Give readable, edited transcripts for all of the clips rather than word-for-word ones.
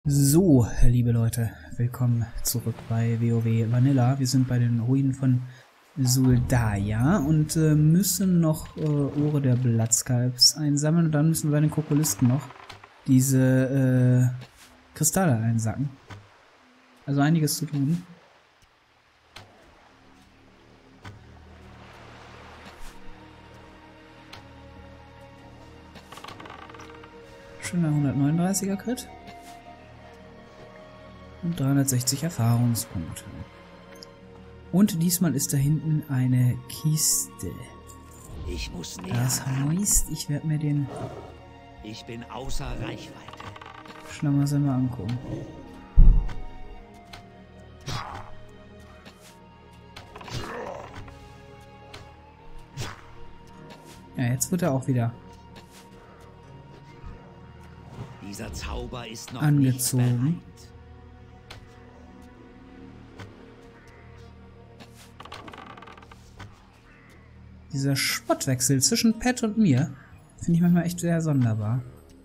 So, liebe Leute, willkommen zurück bei WoW Vanilla. Wir sind bei den Ruinen von Zuldaya und müssen noch Ohre der Bloodscalps einsammeln und dann müssen wir bei den Kokolisten noch diese Kristalle einsacken. Also einiges zu tun. Schöner 139er Crit. Und 360 Erfahrungspunkte. Und diesmal ist da hinten eine Kiste. Ich muss näher. Das heißt, ich werde mir den Ich bin außer Reichweite. Schlammerser mal angucken. Ja, jetzt wird er auch wieder Dieser Zauber ist noch angezogen. nicht bereit. Dieser Spottwechsel zwischen Pat und mir finde ich manchmal echt sehr sonderbar.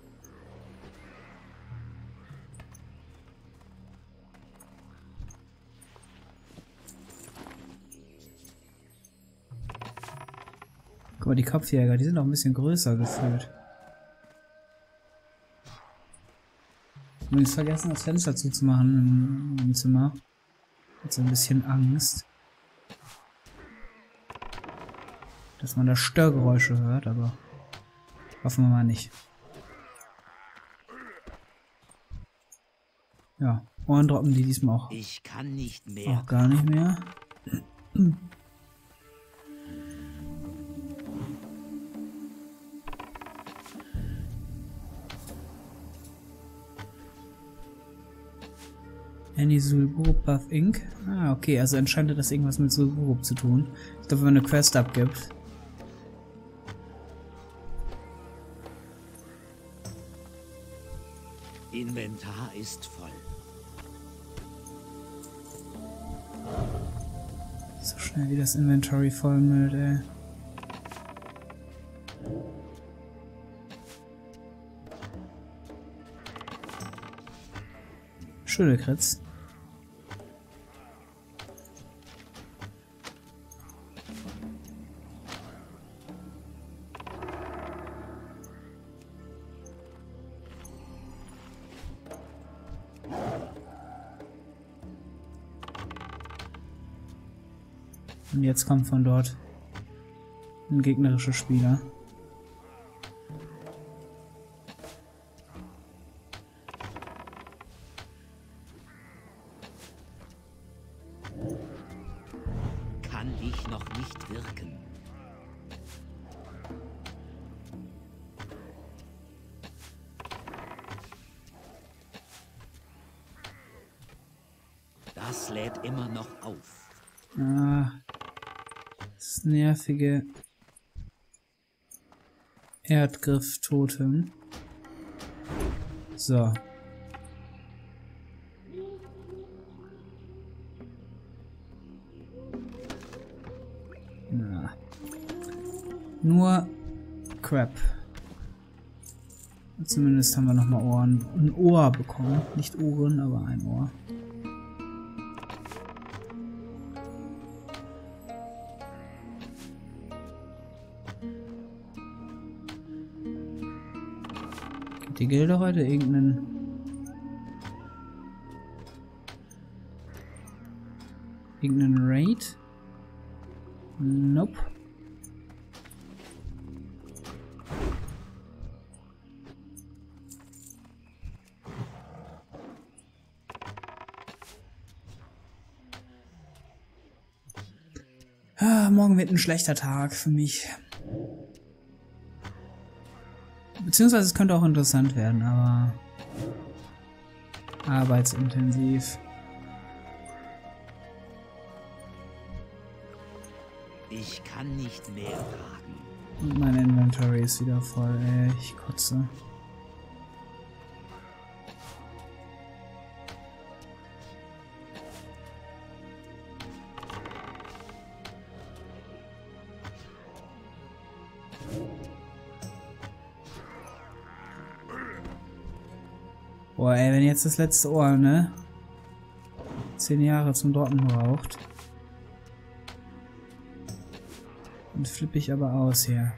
Guck mal, die Kopfjäger, die sind auch ein bisschen größer gefühlt. Übrigens vergessen, das Fenster zuzumachen im Zimmer. Hat so ein bisschen Angst, dass man da Störgeräusche hört, aber hoffen wir mal nicht. Ja, Ohren droppen die diesmal auch, Ich kann nicht mehr. auch gar nicht mehr. Any Sulburup Buff Inc. Ah, okay, also anscheinend hat das irgendwas mit Sulburup zu tun. Ich glaube, wenn man eine Quest abgibt. Inventar ist voll. So schnell wie das Inventory vollmüllt, ey. Schöne Kritz. Und jetzt kommt von dort ein gegnerischer Spieler. Kann ich noch nicht wirken. Das lädt immer noch auf. Ah, das nervige Erdgriff-Totem. So. Na. Nur Crap. Zumindest haben wir nochmal Ohren. Ein Ohr bekommen. Nicht Ohren, aber ein Ohr. Gibt die Gilde heute irgendeinen Raid? Nope. Ah, morgen wird ein schlechter Tag für mich. Beziehungsweise es könnte auch interessant werden, aber arbeitsintensiv. Ich kann nicht mehr tragen. Und mein Inventory ist wieder voll, ey. Ich kotze. Boah, ey, wenn jetzt das letzte Ohr, ne? 10 Jahre zum Droppen braucht. Dann flippe ich aber aus hier.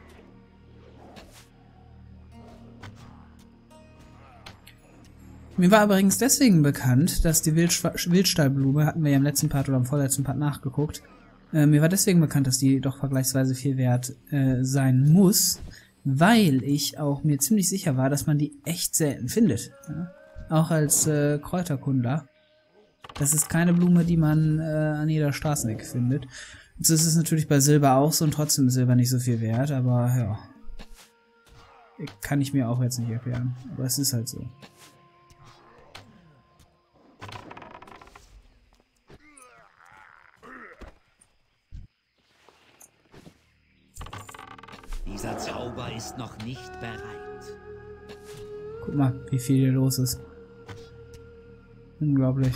Mir war übrigens deswegen bekannt, dass die Wildstahlblume, hatten wir ja im letzten Part oder im vorletzten Part nachgeguckt, mir war deswegen bekannt, dass die doch vergleichsweise viel wert sein muss, weil ich auch mir ziemlich sicher war, dass man die echt selten findet. Ja? Auch als Kräuterkundler. Das ist keine Blume, die man an jeder Straßenecke findet. Jetzt ist es natürlich bei Silber auch so und trotzdem ist Silber nicht so viel wert, aber ja. Kann ich mir auch jetzt nicht erklären. Aber es ist halt so. Dieser Zauber ist noch nicht bereit. Guck mal, wie viel hier los ist. Unglaublich.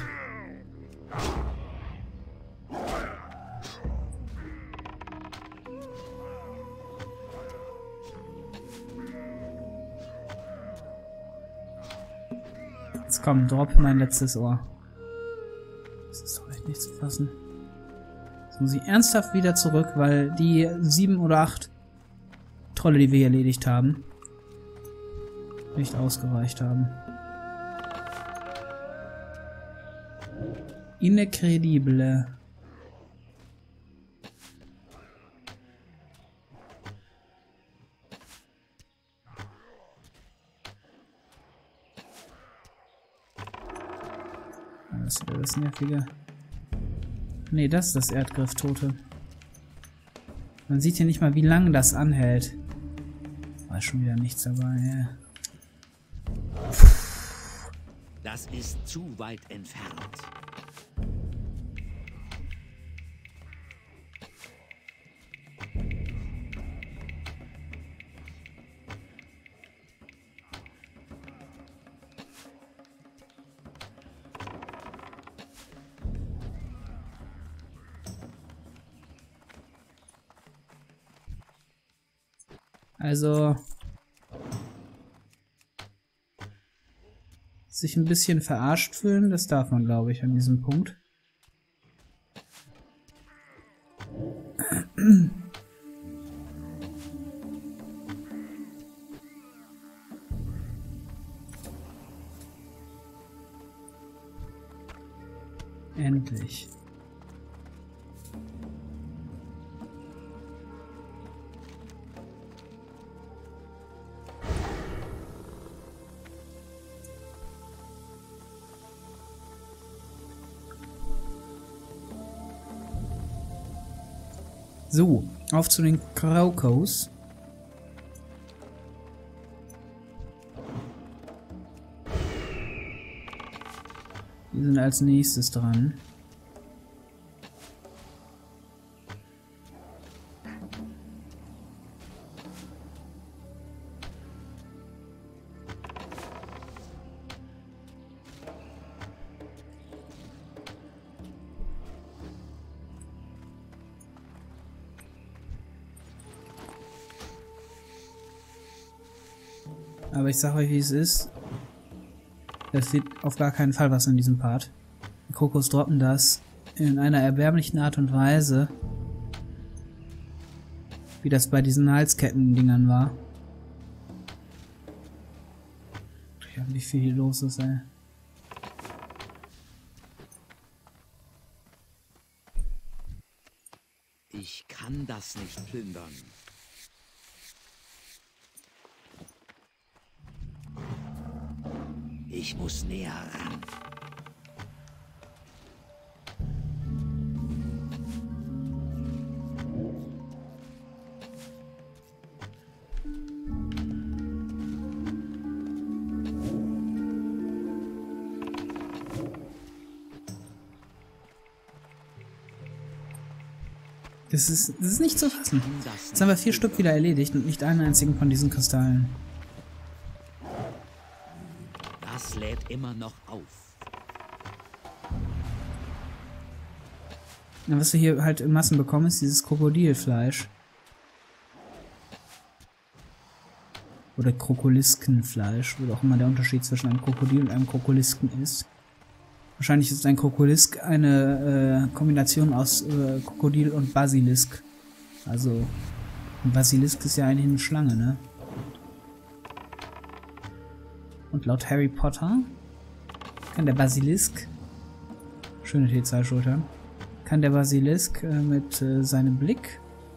Jetzt komm, drop mein letztes Ohr. Das ist doch echt nicht zu fassen. Jetzt muss ich ernsthaft wieder zurück, weil die 7 oder 8 Trolle, die wir hier erledigt haben, nicht ausgereicht haben. Incredible. Das ist wieder das Nervige. Nee, das ist das Erdgrifftote. Man sieht hier nicht mal, wie lange das anhält. War schon wieder nichts dabei, ja. Das ist zu weit entfernt. Also sich ein bisschen verarscht fühlen, das darf man, glaube ich, an diesem Punkt. Endlich. So, auf zu den Kraukos. Die sind als nächstes dran. Aber ich sag euch, wie es ist. Es wird auf gar keinen Fall was in diesem Part. Die Krokos droppen das in einer erbärmlichen Art und Weise. Wie das bei diesen Halsketten-Dingern war. Ja, wie viel hier los ist, ey. Ich kann das nicht plündern. Ich muss näher ran. Das ist nicht zu fassen. Jetzt haben wir 4 Stück wieder erledigt und nicht einen einzigen von diesen Kristallen. Das lädt immer noch auf. Und was wir hier halt in Massen bekommen, ist dieses Krokodilfleisch. Oder Krokoliskenfleisch, wo auch immer der Unterschied zwischen einem Krokodil und einem Krokolisken ist. Wahrscheinlich ist ein Krokolisk eine Kombination aus Krokodil und Basilisk. Also, ein Basilisk ist ja eigentlich eine Schlange, ne? Und laut Harry Potter kann der Basilisk, schöne T2-Schultern, kann der Basilisk mit seinem Blick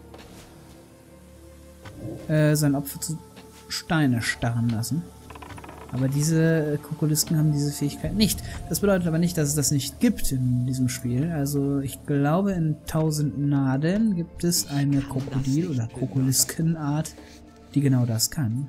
sein Opfer zu Steine starren lassen. Aber diese Krokolisken haben diese Fähigkeit nicht. Das bedeutet aber nicht, dass es das nicht gibt in diesem Spiel. Also ich glaube, in 1000 Nadeln gibt es eine Krokodil- oder Krokoliskenart, die genau das kann.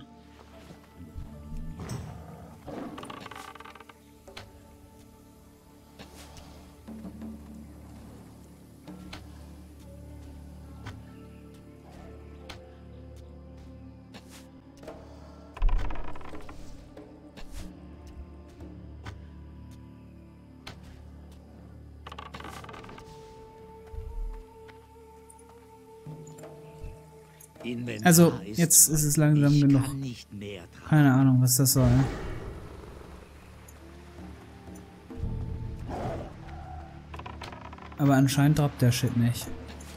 Also, jetzt ist es langsam genug. Keine Ahnung, was das soll. Aber anscheinend droppt der Shit nicht.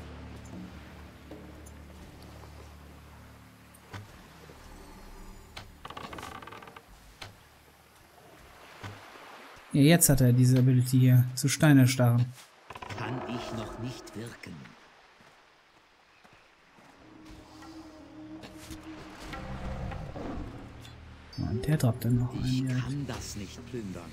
Ja, jetzt hat er diese Ability hier, zu Steine starren. Kann ich noch nicht wirken. Und der droppt dann noch einen. Ich kann das nicht plündern.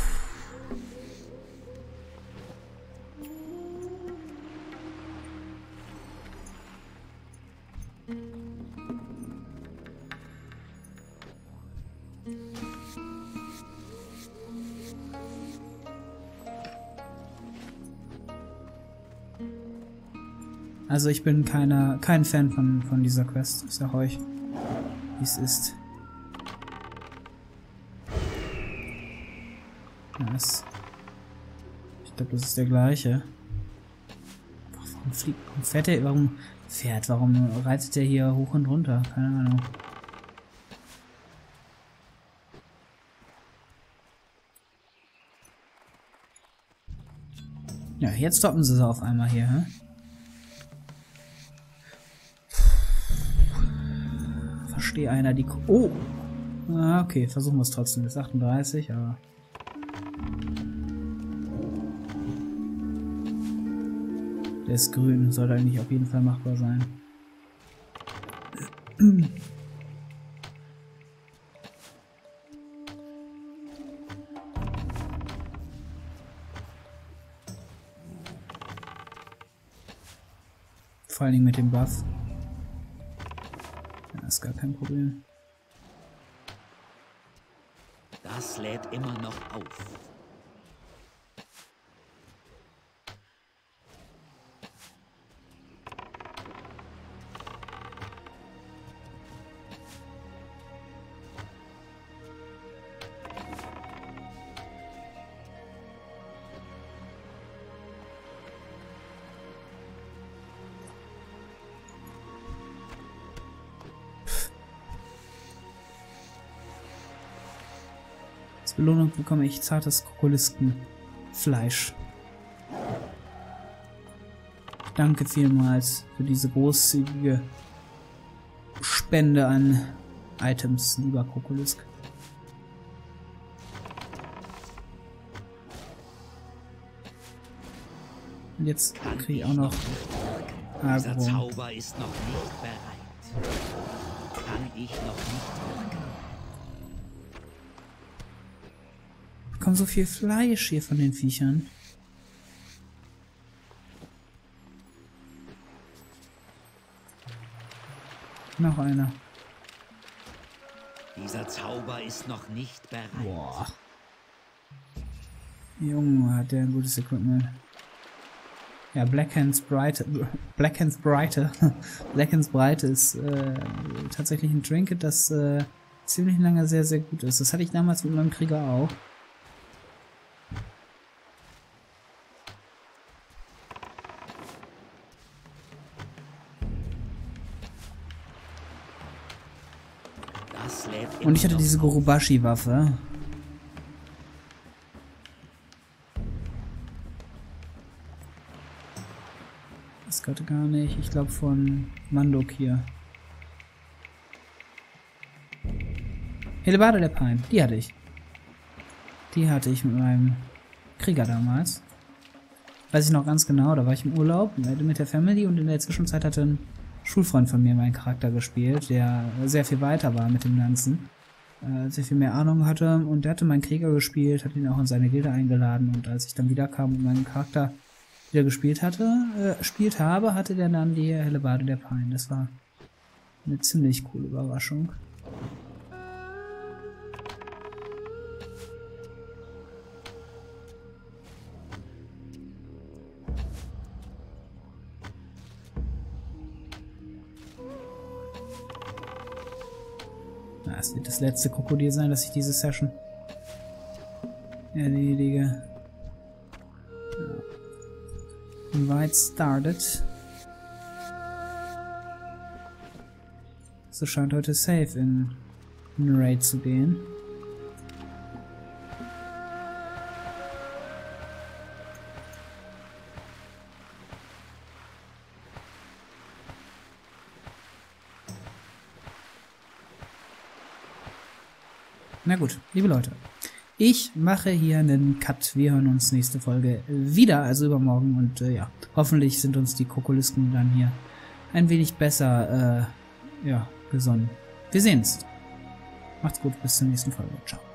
Also ich bin kein Fan von dieser Quest. Ich sag euch, wie es ist. Ich glaube, das ist der gleiche. Warum reitet der hier hoch und runter? Keine Ahnung. Ja, jetzt stoppen sie auf einmal hier, hä? Verstehe einer die... Oh! Ah, okay, versuchen wir es trotzdem. Bis 38, aber... Der ist grün, sollte eigentlich auf jeden Fall machbar sein. Vor allen Dingen mit dem Buff. Ja, ist gar kein Problem. Das lädt immer noch auf. Als Belohnung bekomme ich zartes Krokoliskenfleisch. Danke vielmals für diese großzügige Spende an Items, lieber Krokolisk. Und jetzt kriege ich auch noch Dieser Agro. Zauber ist noch nicht bereit. Kann ich noch nicht wirken. Ich bekomme so viel Fleisch hier von den Viechern. Noch einer. Dieser Zauber ist noch nicht bereit. Boah. Junge, hat der ein gutes Equipment. Ja, Blackhands Breite ist tatsächlich ein Trinket, das ziemlich lange sehr, sehr gut ist. Das hatte ich damals mit meinem Krieger auch. Das Es lebt Und ich immer hatte noch diese auf. Gorubashi-Waffe. Das gehörte gar nicht. Ich glaube von Mandok hier. Hellebarde der Pein. Die hatte ich. Die hatte ich mit meinem Krieger damals. Weiß ich noch ganz genau. Da war ich im Urlaub mit der Family und in der Zwischenzeit hatte ein Schulfreund von mir meinen Charakter gespielt, der sehr viel weiter war mit dem Ganzen. Sehr viel mehr Ahnung hatte. Und der hatte meinen Krieger gespielt, hat ihn auch in seine Gilde eingeladen. Und als ich dann wiederkam und meinen Charakter wieder gespielt habe, hatte der dann die Hellebarde der Pein. Das war eine ziemlich coole Überraschung. Na, es wird das letzte Krokodil sein, dass ich diese Session erledige. Invite started. So scheint heute safe in Raid zu gehen. Na gut, liebe Leute. Ich mache hier einen Cut. Wir hören uns nächste Folge wieder, also übermorgen. Und ja, hoffentlich sind uns die Krokolisken dann hier ein wenig besser gesonnen. Wir sehen's. Macht's gut, bis zur nächsten Folge. Ciao.